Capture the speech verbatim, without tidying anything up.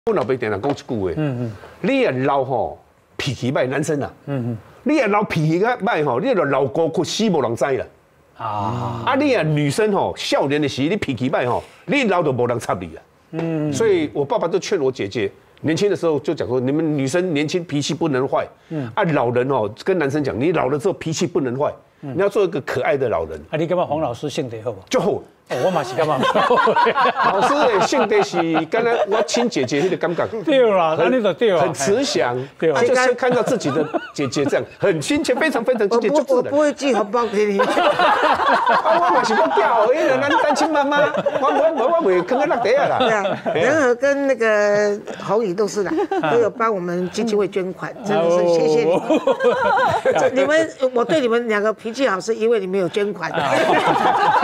我老爸定定讲一句话，嗯嗯，你啊老吼脾气歹，男生啊，嗯嗯，你啊老脾气个歹吼，你就老孤苦死无人知啦。啊，啊你啊女生吼，少年的时你脾气歹吼，你老就无人插你啊。嗯，所以我爸爸就劝我姐姐，年轻的时候就讲说，你们女生年轻脾气不能坏，嗯，啊老人哦跟男生讲，你老了之后脾气不能坏，你要做一个可爱的老人。 啊，你感觉黄老师性格好不？ 就好。 我嘛是感觉， 老师的性格是刚才我亲姐姐那个感觉， 对啦，那你就对啦， 很慈祥，对，就是看到自己的姐姐这样很亲切，非常非常亲切，就自然。 我不会寄红包给你。 啊，我嘛是讲屌而已啦，咱单亲妈妈，我我我我袂坑在落地啊啦。 对啊，仁和跟那个侯宇都是啦，都有帮我们基金会捐款，真的是谢谢你们。这你们，我对你们两个脾气好，是因为你们有捐款。